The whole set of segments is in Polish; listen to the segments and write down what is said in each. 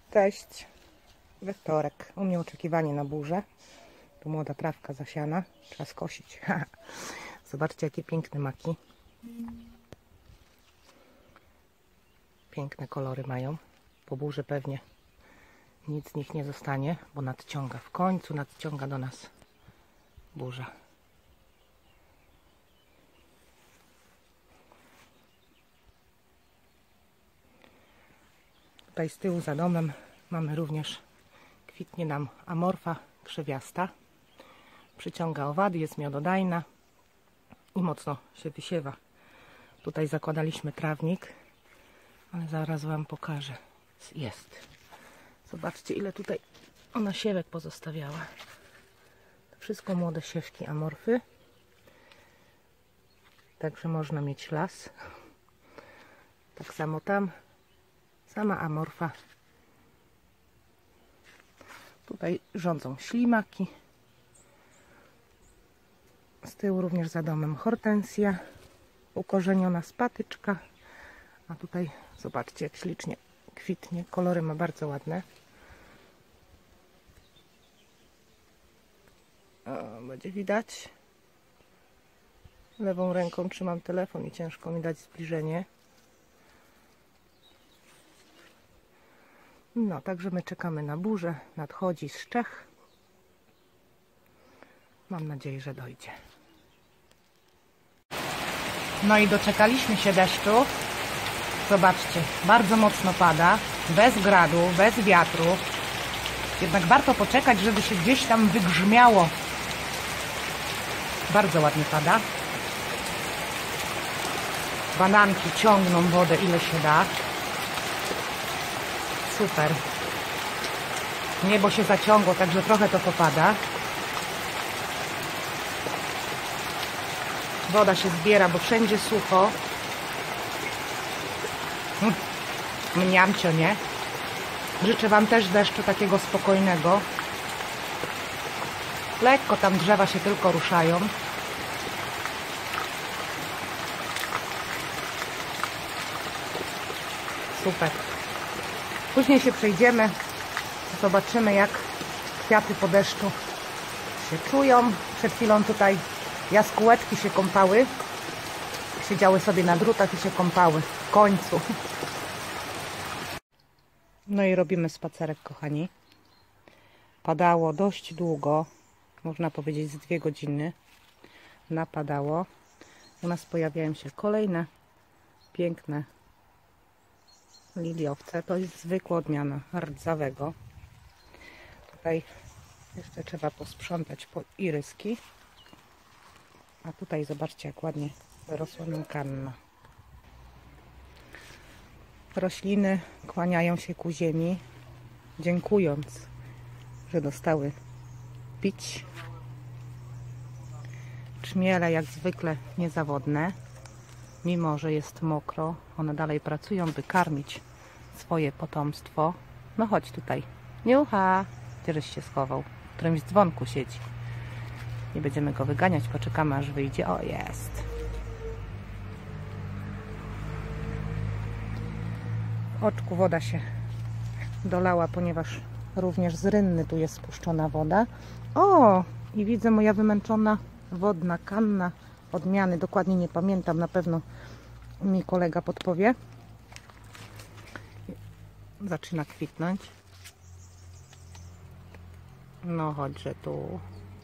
Cześć. We wtorek. U mnie oczekiwanie na burzę. Tu młoda trawka zasiana. Trzeba skosić. Zobaczcie, jakie piękne maki. Piękne kolory mają. Po burzy pewnie nic z nich nie zostanie, bo nadciąga. W końcu nadciąga do nas burza. Tutaj z tyłu za domem mamy również, kwitnie nam amorfa krzewiasta. Przyciąga owady, jest miododajna i mocno się wysiewa. Tutaj zakładaliśmy trawnik, ale zaraz Wam pokażę. Jest. Zobaczcie, ile tutaj ona siewek pozostawiała. To wszystko młode siewki amorfy. Także można mieć las. Tak samo tam. Sama amorfa. Tutaj rządzą ślimaki. Z tyłu również za domem hortensja. Ukorzeniona spatyczka. A tutaj zobaczcie, jak ślicznie kwitnie. Kolory ma bardzo ładne. O, będzie widać. Lewą ręką trzymam telefon i ciężko mi dać zbliżenie. No, także my czekamy na burzę. Nadchodzi z Czech. Mam nadzieję, że dojdzie. No i doczekaliśmy się deszczu. Zobaczcie, bardzo mocno pada. Bez gradu, bez wiatru. Jednak warto poczekać, żeby się gdzieś tam wygrzmiało. Bardzo ładnie pada. Bananki ciągną wodę, ile się da. Super. Niebo się zaciągło, także trochę to popada. Woda się zbiera, bo wszędzie sucho. Mniamcio, nie? Życzę Wam też deszczu takiego spokojnego. Lekko tam drzewa się tylko ruszają. Super. Później się przejdziemy, zobaczymy, jak kwiaty po deszczu się czują. Przed chwilą tutaj jaskółeczki się kąpały. Siedziały sobie na drutach i się kąpały. W końcu. No i robimy spacerek, kochani. Padało dość długo, można powiedzieć z 2 godziny. Napadało. U nas pojawiają się kolejne piękne liliowce. To jest zwykła odmiana rdzawego. Tutaj jeszcze trzeba posprzątać po iryski. A tutaj zobaczcie, jak ładnie wyrosła nam kanna. Rośliny kłaniają się ku ziemi, dziękując, że dostały pić. Czmiele jak zwykle niezawodne. Mimo że jest mokro, one dalej pracują, by karmić swoje potomstwo. No chodź tutaj. Niucha! Gdzieś się schował? W którymś dzwonku siedzi. Nie będziemy go wyganiać, poczekamy, aż wyjdzie. O, jest! W oczku woda się dolała, ponieważ również z rynny tu jest spuszczona woda. O! I widzę, moja wymęczona wodna kanna odmiany. Dokładnie nie pamiętam, na pewno mi kolega podpowie. Zaczyna kwitnąć. No chodźże tu.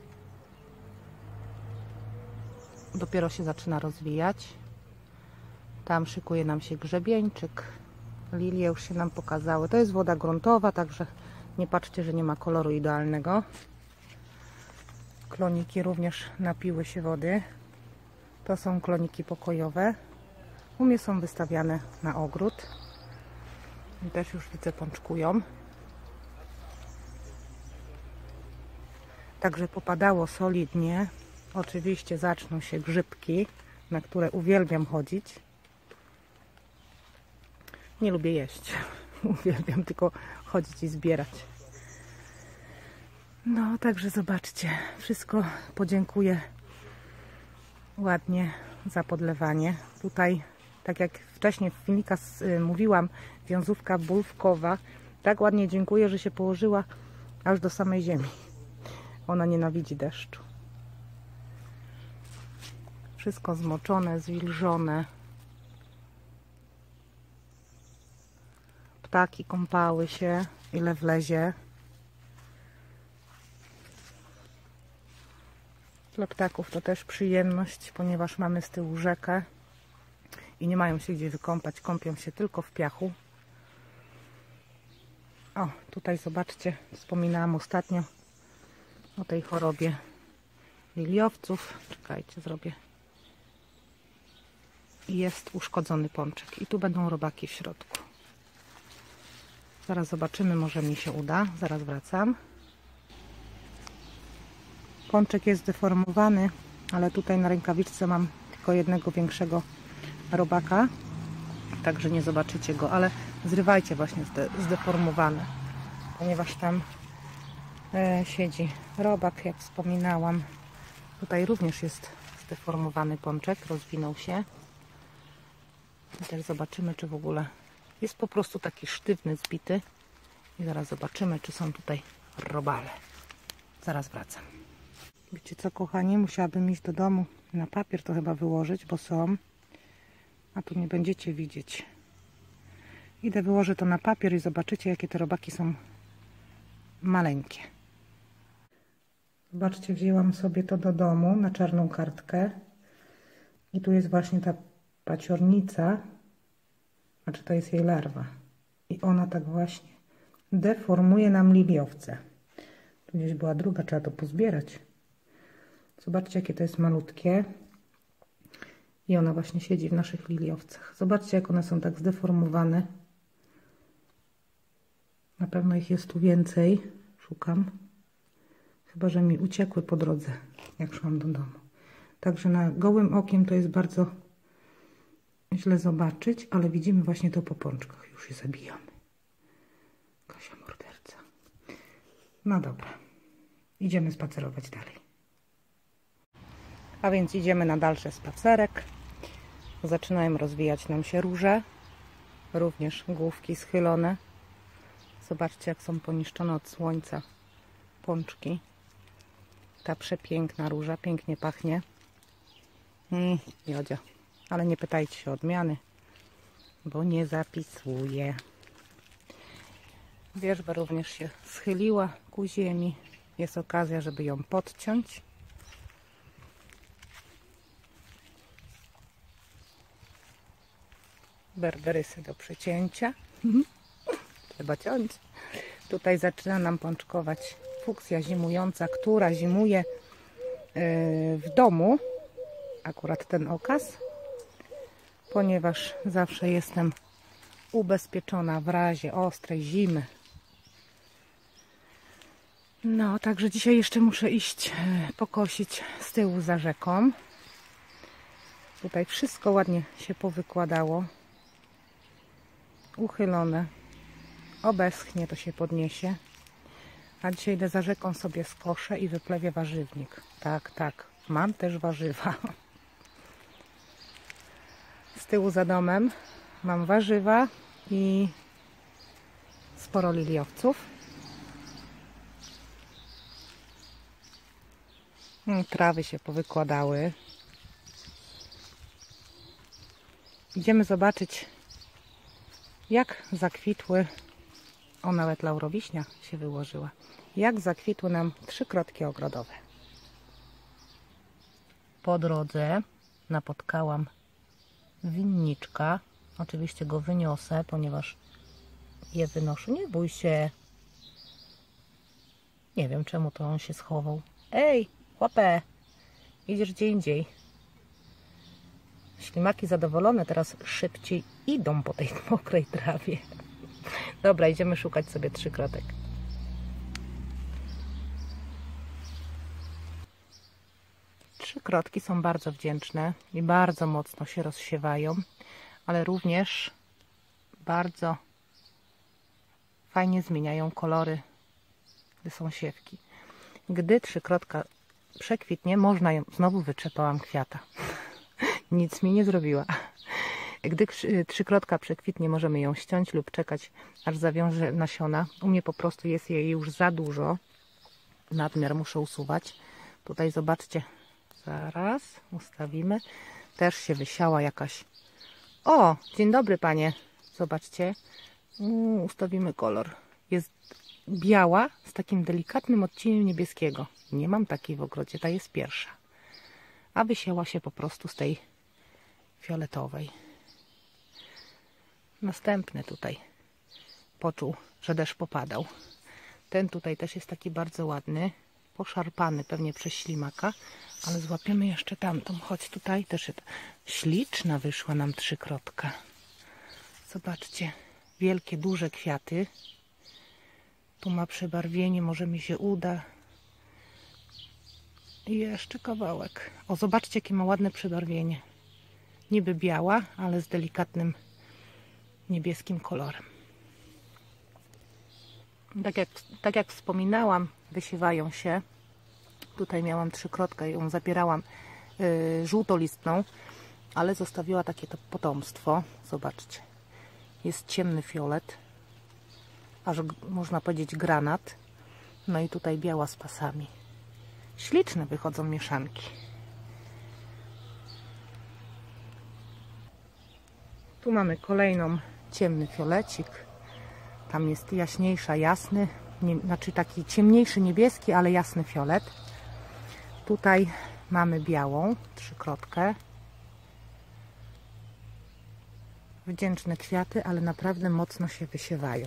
Dopiero się zaczyna rozwijać. Tam szykuje nam się grzebieńczyk. Lilie już się nam pokazały. To jest woda gruntowa, także nie patrzcie, że nie ma koloru idealnego. Kloniki również napiły się wody. To są kloniki pokojowe. U mnie są wystawiane na ogród. I też już widzę, pączkują. Także popadało solidnie. Oczywiście zaczną się grzybki, na które uwielbiam chodzić. Nie lubię jeść. Uwielbiam tylko chodzić i zbierać. No, także zobaczcie. Wszystko podziękuję ładnie za podlewanie. Tutaj, tak jak wcześniej w filmikach mówiłam, wiązówka bulwkowa Tak ładnie dziękuję, że się położyła aż do samej ziemi. Ona nienawidzi deszczu. Wszystko zmoczone, zwilżone. Ptaki kąpały się, ile wlezie. Dla ptaków to też przyjemność, ponieważ mamy z tyłu rzekę i nie mają się gdzie wykąpać, kąpią się tylko w piachu. O, tutaj zobaczcie, wspominałam ostatnio o tej chorobie liliowców. Czekajcie, zrobię. I jest uszkodzony pączek i tu będą robaki w środku. Zaraz zobaczymy, może mi się uda. Zaraz wracam. Pączek jest zdeformowany, ale tutaj na rękawiczce mam tylko jednego większego robaka, także nie zobaczycie go, ale zrywajcie właśnie zdeformowany, ponieważ tam siedzi robak, jak wspominałam. Tutaj również jest zdeformowany pączek, rozwinął się. I też zobaczymy, czy w ogóle jest po prostu taki sztywny, zbity. I zaraz zobaczymy, czy są tutaj robale. Zaraz wracam. Wiecie co, kochani? Musiałabym iść do domu na papier to chyba wyłożyć, bo są. A tu nie będziecie widzieć. Idę, wyłożę to na papier i zobaczycie, jakie te robaki są maleńkie. Zobaczcie, wzięłam sobie to do domu na czarną kartkę. I tu jest właśnie ta paciornica. Znaczy to jest jej larwa. I ona tak właśnie deformuje nam liliowce. Tu gdzieś była druga, trzeba to pozbierać. Zobaczcie, jakie to jest malutkie. I ona właśnie siedzi w naszych liliowcach. Zobaczcie, jak one są tak zdeformowane. Na pewno ich jest tu więcej. Szukam. Chyba że mi uciekły po drodze, jak szłam do domu. Także na gołym okiem to jest bardzo źle zobaczyć, ale widzimy właśnie to po pączkach. Już je zabijamy. Kasia morderca. No dobra. Idziemy spacerować dalej. A więc idziemy na dalszy spacerek. Zaczynają rozwijać nam się róże. Również główki schylone. Zobaczcie, jak są poniszczone od słońca pączki. Ta przepiękna róża, pięknie pachnie. Jodzia. Ale nie pytajcie się o odmiany, bo nie zapisuję. Wierzba również się schyliła ku ziemi. Jest okazja, żeby ją podciąć. Berberysy do przecięcia. Trzeba ciąć. Tutaj zaczyna nam pączkować fuksja zimująca, która zimuje w domu. Akurat ten okaz. Ponieważ zawsze jestem ubezpieczona w razie ostrej zimy. No, także dzisiaj jeszcze muszę iść pokosić z tyłu za rzeką. Tutaj wszystko ładnie się powykładało. Uchylone. Obeschnie, to się podniesie. A dzisiaj idę za rzeką, sobie skoszę i wyplewię warzywnik. Tak, tak. Mam też warzywa. Z tyłu za domem mam warzywa i sporo liliowców. Trawy się powykładały. Idziemy zobaczyć, jak zakwitły, o nawet laurowiśnia się wyłożyła, jak zakwitły nam trzykrotki ogrodowe. Po drodze napotkałam winniczka. Oczywiście go wyniosę, ponieważ je wynoszę. Nie bój się. Nie wiem, czemu to on się schował. Ej, chłopie, idziesz gdzie indziej. Ślimaki zadowolone teraz szybciej idą po tej mokrej trawie. Dobra, idziemy szukać sobie trzykrotek. Trzykrotki są bardzo wdzięczne i bardzo mocno się rozsiewają, ale również bardzo fajnie zmieniają kolory, gdy są siewki. Gdy trzykrotka przekwitnie, można ją... Znowu wyczepałam kwiata. Nic mi nie zrobiła. Gdy trzykrotka przekwitnie, możemy ją ściąć lub czekać, aż zawiąże nasiona. U mnie po prostu jest jej już za dużo. Nadmiar muszę usuwać. Tutaj zobaczcie, zaraz ustawimy. Też się wysiała jakaś. O, dzień dobry panie. Zobaczcie. Ustawimy kolor. Jest biała z takim delikatnym odcieniem niebieskiego. Nie mam takiej w ogrodzie, ta jest pierwsza. A wysięła się po prostu z tej fioletowej. Następny tutaj poczuł, że deszcz popadał. Ten tutaj też jest taki bardzo ładny. Poszarpany pewnie przez ślimaka. Ale złapiemy jeszcze tamtą. Chodź tutaj, też śliczna wyszła nam trzykrotka. Zobaczcie. Wielkie, duże kwiaty. Tu ma przebarwienie, może mi się uda. I jeszcze kawałek. O, zobaczcie, jakie ma ładne przebarwienie. Niby biała, ale z delikatnym niebieskim kolorem. Tak jak wspominałam, wysiewają się. Tutaj miałam trzykrotkę, ją zabierałam żółtolistną, ale zostawiła takie to potomstwo. Zobaczcie. Jest ciemny fiolet, aż można powiedzieć granat. No i tutaj biała z pasami. Śliczne wychodzą mieszanki. Tu mamy kolejną ciemny fiolecik. Tam jest jaśniejsza, jasny, znaczy taki ciemniejszy niebieski, ale jasny fiolet. Tutaj mamy białą trzykrotkę. Wdzięczne kwiaty, ale naprawdę mocno się wysiewają.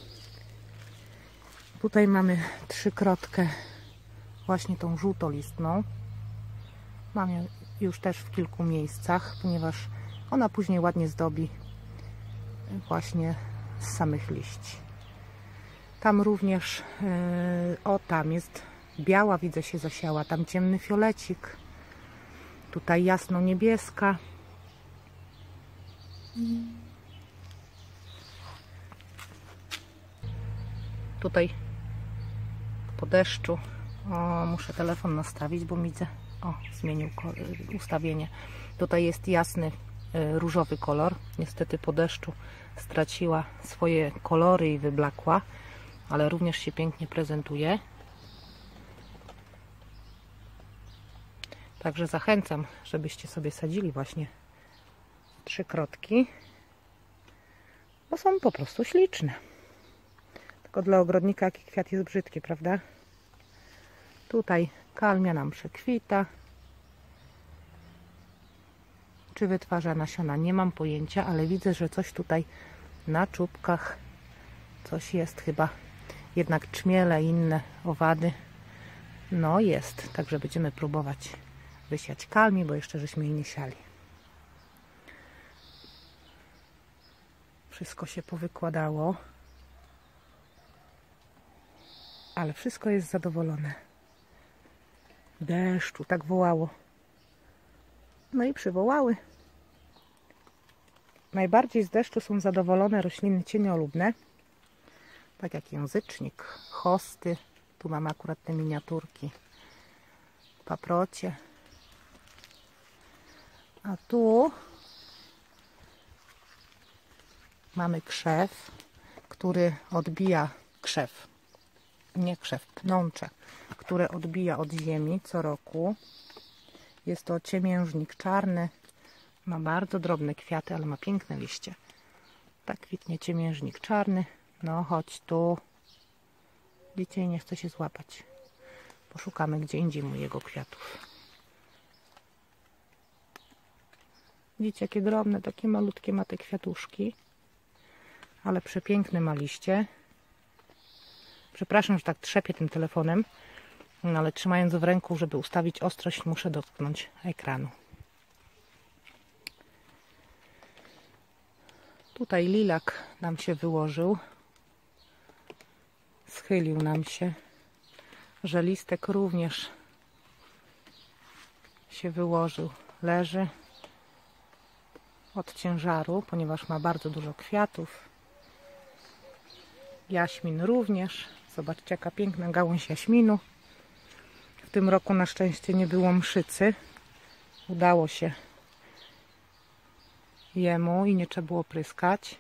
Tutaj mamy trzykrotkę, właśnie tą żółtolistną. Mam ją już też w kilku miejscach, ponieważ ona później ładnie zdobi właśnie z samych liści. Tam również, o tam jest biała, widzę, się zasiała. Tam ciemny fiolecik. Tutaj jasno niebieska. Tutaj po deszczu, o, muszę telefon nastawić, bo widzę, o, zmienił ustawienie. Tutaj jest jasny różowy kolor. Niestety po deszczu straciła swoje kolory i wyblakła, ale również się pięknie prezentuje. Także zachęcam, żebyście sobie sadzili właśnie trzykrotki, bo są po prostu śliczne. Tylko dla ogrodnika jaki kwiat jest brzydki, prawda? Tutaj kalmia nam przekwita. Czy wytwarza nasiona? Nie mam pojęcia, ale widzę, że coś tutaj na czubkach coś jest chyba. Jednak czmiele i inne owady. No jest, także będziemy próbować wysiać kalmi, bo jeszcze żeśmy jej nie siali. Wszystko się powykładało. Ale wszystko jest zadowolone. Deszczu, tak wołało. No i przywołały. Najbardziej z deszczu są zadowolone rośliny cieniolubne. Tak jak języcznik, hosty. Tu mamy akurat te miniaturki. Paprocie. A tu mamy krzew, który odbija pnącze, które odbija od ziemi co roku. Jest to ciemiężnik czarny. Ma bardzo drobne kwiaty, ale ma piękne liście. Tak kwitnie ciemiężnik czarny. No chodź tu. Widzicie, nie chce się złapać. Poszukamy gdzie indziej mojego kwiatów. Widzicie, jakie drobne, takie malutkie ma te kwiatuszki. Ale przepiękne ma liście. Przepraszam, że tak trzepię tym telefonem, no ale trzymając w ręku, żeby ustawić ostrość, muszę dotknąć ekranu. Tutaj lilak nam się wyłożył. Schylił nam się. Żelistek również się wyłożył. Leży od ciężaru, ponieważ ma bardzo dużo kwiatów. Jaśmin również. Zobaczcie, jaka piękna gałąź jaśminu. W tym roku na szczęście nie było mszycy. Udało się jemu i nie trzeba było pryskać.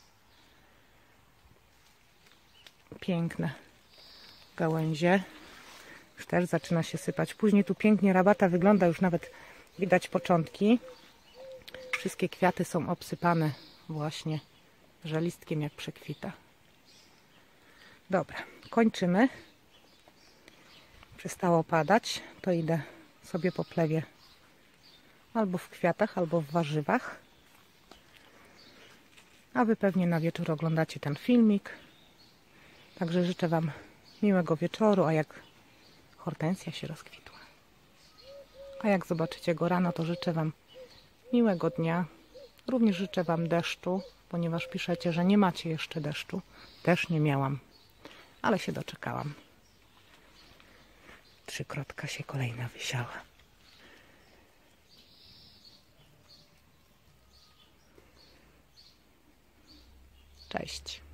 Piękne gałęzie. Już też zaczyna się sypać. Później tu pięknie rabata wygląda, już nawet widać początki. Wszystkie kwiaty są obsypane właśnie żelistkiem, jak przekwita. Dobra, kończymy. Przestało padać, to idę sobie po plewie albo w kwiatach, albo w warzywach. A Wy pewnie na wieczór oglądacie ten filmik. Także życzę Wam miłego wieczoru, a jak hortensja się rozkwitła. A jak zobaczycie go rano, to życzę Wam miłego dnia. Również życzę Wam deszczu, ponieważ piszecie, że nie macie jeszcze deszczu. Też nie miałam, ale się doczekałam. 3 krotka się kolejna wysiała. Cześć.